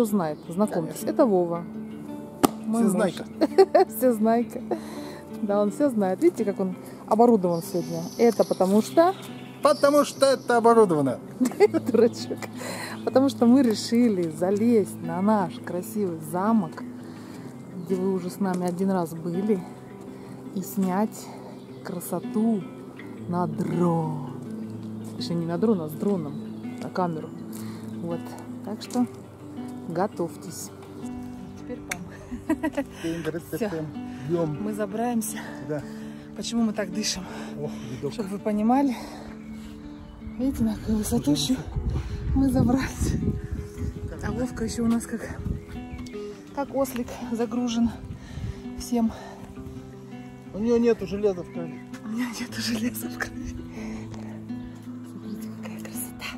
знает. Знакомьтесь, это Вова. Мой муж. Всезнайка. Всезнайка. Да, он все знает. Видите, как он оборудован сегодня? Это потому что... Потому что это оборудовано. Дурачок. Потому что мы решили залезть на наш красивый замок, где вы уже с нами один раз были, и снять красоту на дрон. Еще не на дрон, а с дроном, на камеру. Вот. Так что готовьтесь. Теперь пам. Все. Мы забираемся. Да. Почему мы так дышим? Ох, видок. Чтобы вы понимали. Видите, на какую высоту еще мы забрались. А Вовка еще у нас как ослик загружен всем. У нее нету железа в крови. У меня нету железа в крови. Смотрите, какая красота.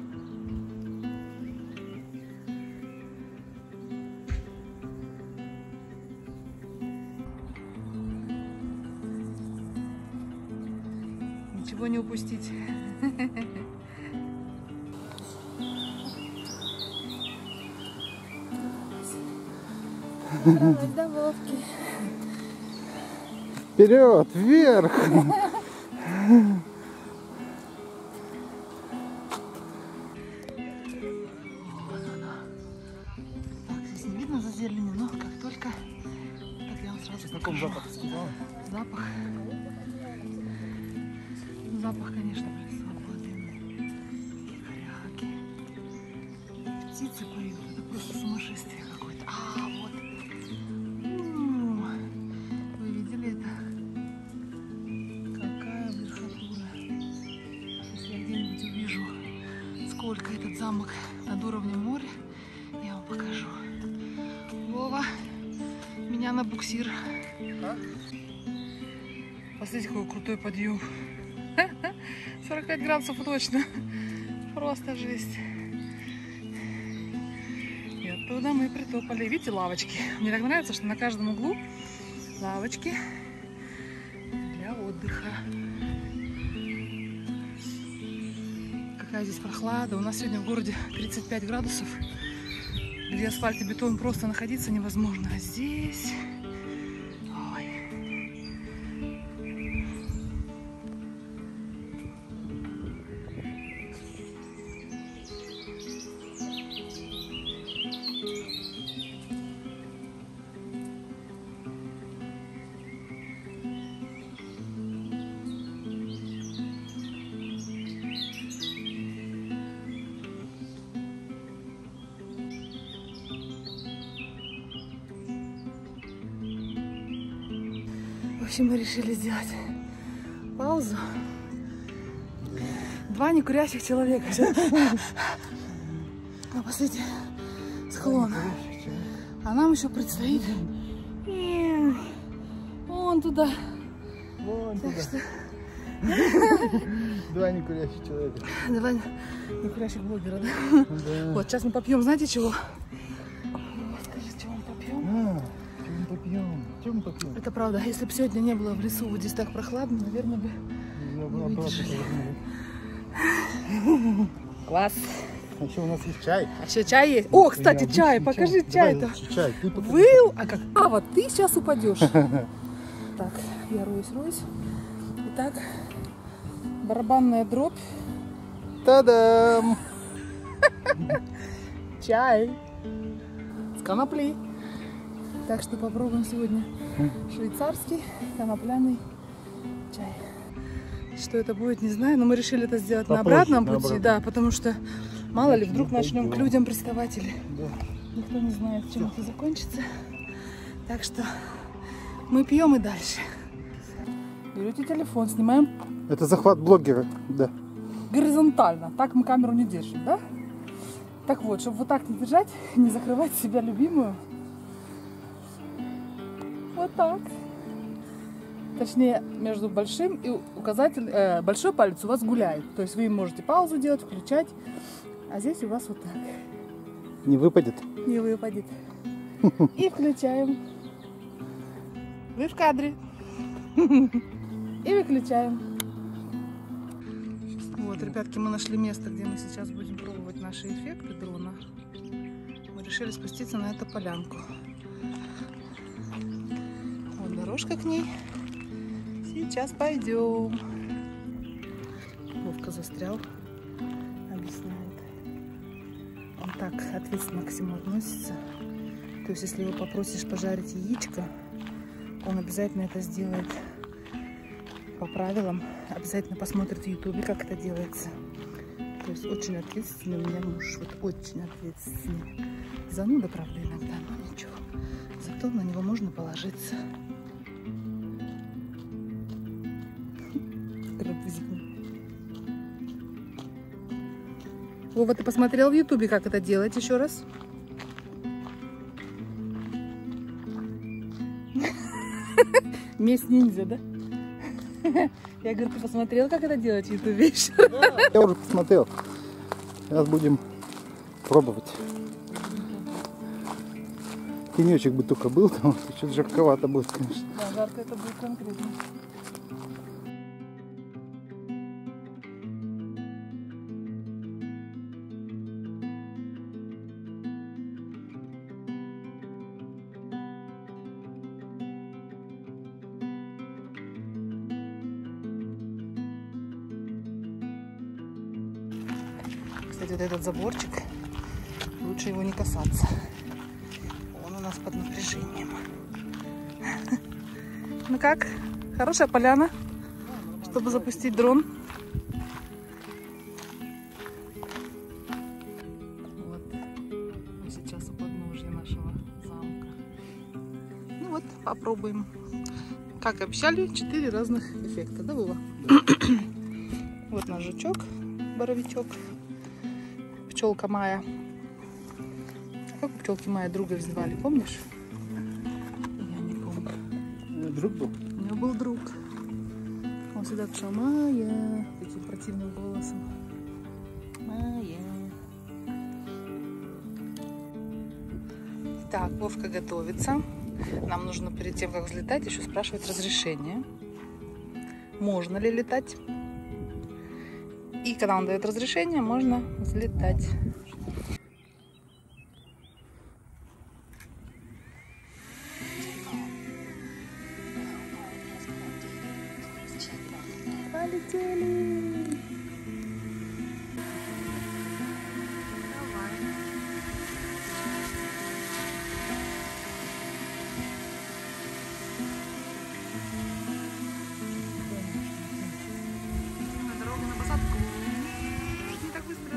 Ничего не упустить. До Вовки. Вперед, вверх! Так, здесь не видно за зеленью, но как только... Так, я вам сразу Знаком покажу. запах сказала? Запах. Запах, конечно, свободный. Коряги. Птицы поют. Это просто сумасшествие какое-то. А, вот. Вы видели это? Какая верхотура. Если я где-нибудь увижу, сколько этот замок над уровнем моря, я вам покажу. Вова, меня на буксир. А? Посмотрите, какой крутой подъем. 45 градусов точно. Просто жесть. И оттуда мы притопали. Видите, лавочки. Мне так нравится, что на каждом углу лавочки для отдыха. Какая здесь прохлада. У нас сегодня в городе 35 градусов. Где асфальт и бетон просто находиться невозможно. А здесь... Ой. В общем, мы решили сделать паузу. Два некурящих человека. А посмотрите, склон. А нам еще предстоит вон туда. Вон Так туда. что Два некурящих человека. два некурящих блогера, да? Да. Вот, сейчас мы попьем, знаете чего? Вот, скажите, чего мы попьем? Чем мы попьем? Чем мы попьем? Это правда. Если бы сегодня не было в лесу вот здесь так прохладно, наверное, бы Я бы не обратно выдержали. повернула. Класс. А еще у нас есть чай. А еще чай есть? О, кстати, Необычный чай. Покажи чай-то. Давай, чай. Ты покажи. Был? А как? А, вот ты сейчас упадешь. Так, я роюсь. Итак, барабанная дробь. Та-дам! Чай. С коноплей. Так что попробуем сегодня швейцарский конопляный чай. Что это будет, не знаю, но мы решили это сделать на Попозже, обратном на пути, обратном. да, потому что мало ли вдруг начнем к людям приставать или Да. никто не знает, чем это закончится. Так что мы пьем и дальше. Берете телефон, снимаем Это захват блогера, да. горизонтально. Так мы камеру не держим, да? Так вот, чтобы вот так не держать, не закрывать себя любимую. Вот так. Точнее, между большим и указателем, большой палец у вас гуляет. То есть вы можете паузу делать, включать. А здесь у вас вот так. Не выпадет. Не выпадет. И включаем. Вы в кадре. И выключаем. Вот, ребятки, мы нашли место, где мы сейчас будем пробовать наши эффекты дрона. Мы решили спуститься на эту полянку. Вот дорожка к ней. Сейчас пойдем. Вовка застрял, объясняет. Он так ответственно ко всему относится. То есть, если его попросишь пожарить яичко, он обязательно это сделает по правилам. Обязательно посмотрит в ютубе, как это делается. То есть, очень ответственный у меня муж. Вот очень ответственный. Зануда, правда, иногда, но ничего. Зато на него можно положиться. Вова, ты посмотрел в ютубе, как это делать еще раз? Месть ниндзя, да? Я говорю, ты посмотрел, как это делать в ютубе еще раз? Да, я уже посмотрел. Сейчас будем пробовать. Тенечек бы только был, потому что что-то жарковато будет, конечно. Да, жарко это будет конкретно. Кстати, вот этот заборчик, лучше его не касаться. Он у нас под напряжением. Ну как? Хорошая поляна, чтобы запустить дрон. Вот. Мы сейчас у подножья нашего замка. Ну вот, попробуем. Как обещали, 4 разных эффекта, да, Вова? Вот наш жучок, боровичок. Пчелка Майя. Как у пчелки Майя друга звали, помнишь? Я не помню. Друг был? У него был друг. Он всегда писал Майя таким противным голосом. Майя. Так, Вовка готовится. Нам нужно перед тем, как взлетать, еще спрашивать разрешение. Можно ли летать? И когда он дает разрешение, можно взлетать. Полетели! Давай. На дорогу, на посадку. Не так быстро.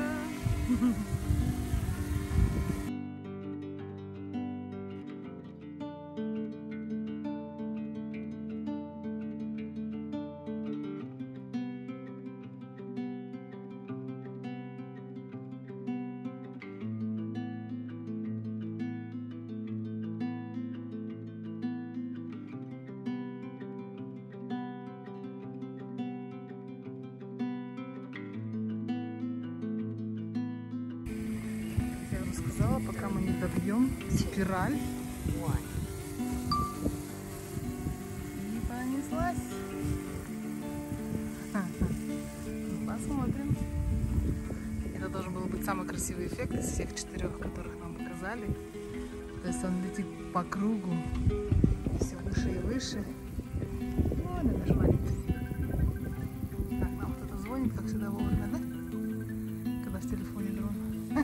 Я уже сказала, пока мы не добьем спираль. И понеслась. Посмотрим. Это должен был быть самый красивый эффект из всех 4, которых нам показали. То есть он летит по кругу и все выше и выше. О, надо шмалить. Так, нам кто-то звонит, как всегда вовремя, да? Когда в телефоне дрон.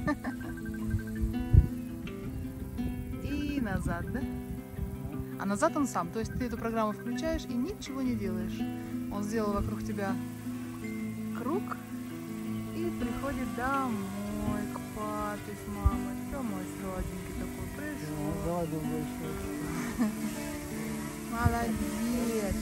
И назад, да? А назад он сам. То есть ты эту программу включаешь и ничего не делаешь. Он сделал вокруг тебя круг и приходит домой к папе с мамой. Что мой сладенький такой пришел? Молодец!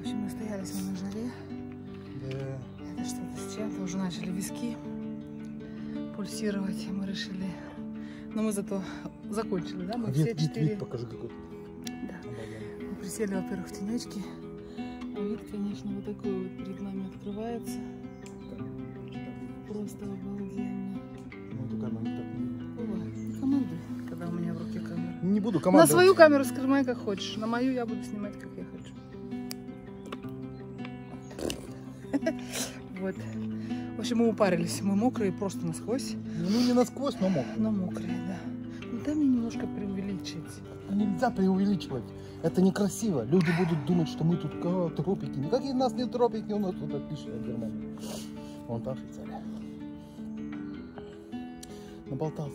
общем, настоялись мы на жаре. Да. Это что-то с чем-то. Уже начали виски пульсировать. И мы решили... Но мы зато закончили, да? Мы все 4... Вид покажи какой. Да. Мы присели, во-первых, в тенечке. А вид, конечно, вот такой вот перед нами открывается. Просто обалденно. Ну, эту камеру так не... Ой, команды, когда у меня в руке камера. Не буду командовать. На свою камеру снимай как хочешь. На мою я буду снимать как я хочу. Вот. В общем, мы упарились. Мы мокрые просто насквозь. Ну, не насквозь, но мокрые. Но мокрые, да. Ну дай мне немножко преувеличить. Нельзя преувеличивать. Это некрасиво. Люди будут думать, что мы тут тропики. Никакие у нас не тропики, у нас тут отличная Германия. Вон та Швейцария. Наболтался.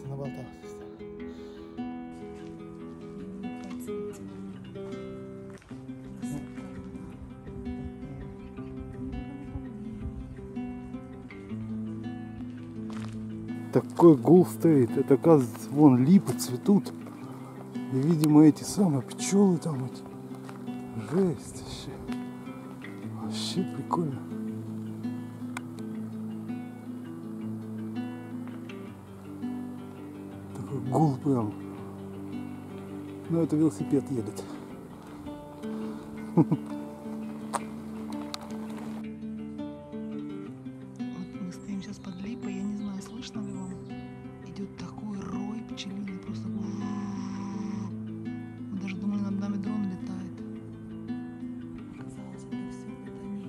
Такой гул стоит. Это, оказывается, вон липы цветут. И, видимо, эти самые пчелы там эти. Жесть вообще. Вообще прикольно. Такой гул прям. Ну, это велосипед едет. Вот мы стоим сейчас под липой. Я не знаю, слышно ли вам. Идет такой рой пчелиный. Просто... Мы даже думали, над нами дрон летает. Оказалось, это все это они.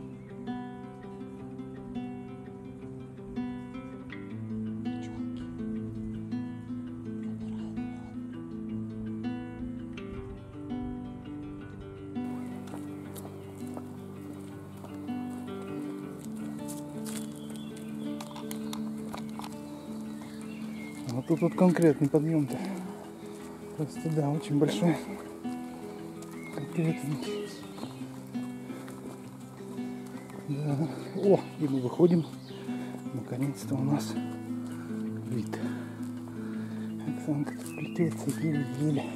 Пчелки. Забирают мед. Вот тут вот конкретный подъем-то. Просто да, очень большой. Конкретный. Да. О, и мы выходим. Наконец-то у нас вид. Оксанка тут плетется еле-еле.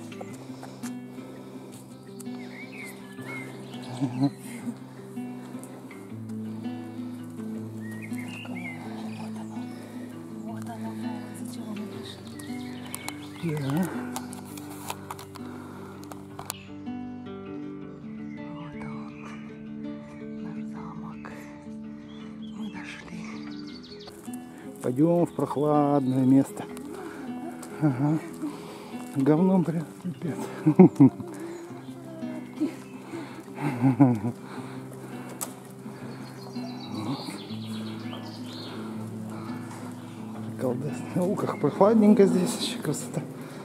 Да. Вот он, наш замок. Мы дошли. Пойдем в прохладное место. Ага. Говном прям пипец. Колдесное. О, как прохладненько здесь, еще красота.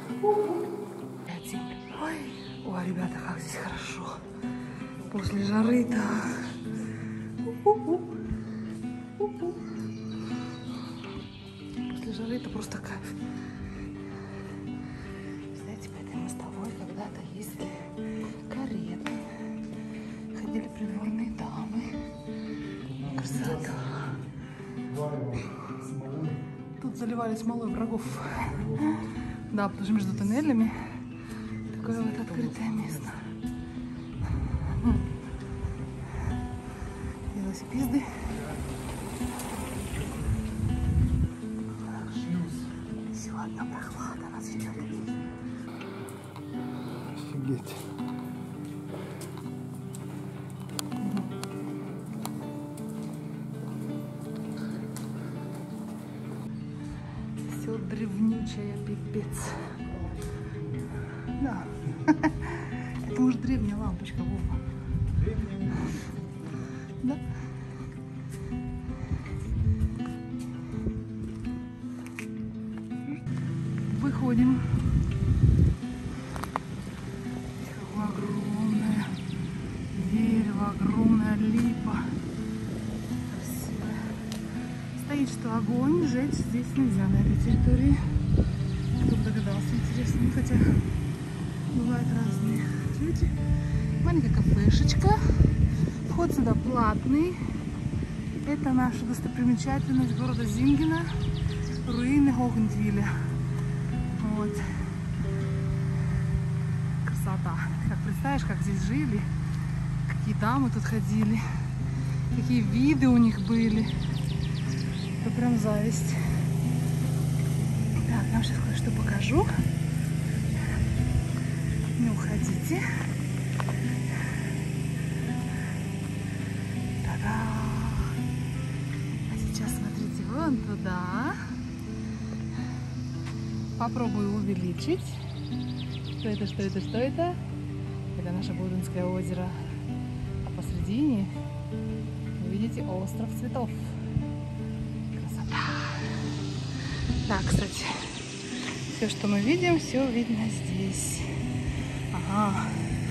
Ой, ребята, как здесь хорошо. После жары-то. После жары это просто кайф. Знаете, по этой мостовой когда-то ездили кареты. Ходили придворные дамы. Красота. Тут заливали смолой врагов. Да, потому что между тоннелями такое вот открытое место. Велосипеды. Сегодня прохлада нас ждет. Офигеть. Все древнючая, пипец. Да. Это может древняя лампочка, Вова. Да. Выходим. Какое огромное дерево, огромная липа. Красивая. Стоит, что огонь жечь здесь нельзя на этой территории. Кто бы догадался, интересно. Ну, хотя бывают разные. Видите? Маленькая кафешечка. Вход сюда платный. Это наша достопримечательность города Зингена. Руины Хохентвиля. Вот. Красота. Как представишь, как здесь жили. какие дамы тут ходили, какие виды у них были. Это прям зависть. Так, я вам сейчас кое-что покажу. Не уходите. Та-да! А сейчас смотрите вон туда. Попробую увеличить. Что это, что это, что это? Это наше Буденское озеро. А посредине вы видите остров цветов. Красота! Так, кстати, все, что мы видим, все видно здесь. Ага.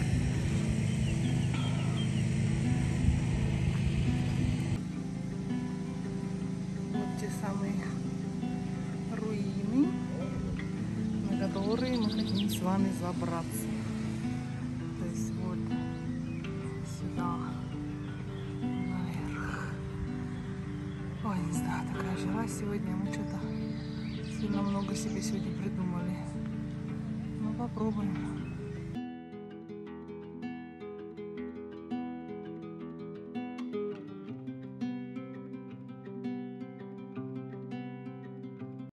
Вот те самые руины, на которые мы хотим с вами забраться. То есть вот сюда, наверх. Ой, не знаю, такая жара сегодня, мы что-то сильно много себе сегодня придумали. Ну, попробуем.